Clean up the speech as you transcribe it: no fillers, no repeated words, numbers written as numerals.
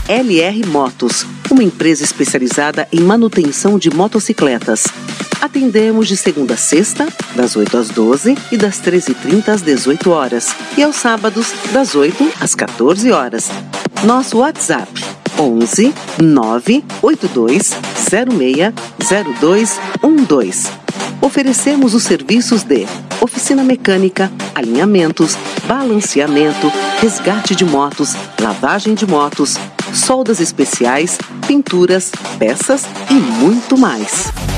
LR Motos, uma empresa especializada em manutenção de motocicletas. Atendemos de segunda a sexta, das 8 às 12 e das 13h30 às 18 horas. E aos sábados, das 8 às 14 horas. Nosso WhatsApp, 11 982 06 0212. Oferecemos os serviços de oficina mecânica, alinhamentos, balanceamento, resgate de motos, lavagem de motos, soldas especiais, pinturas, peças e muito mais.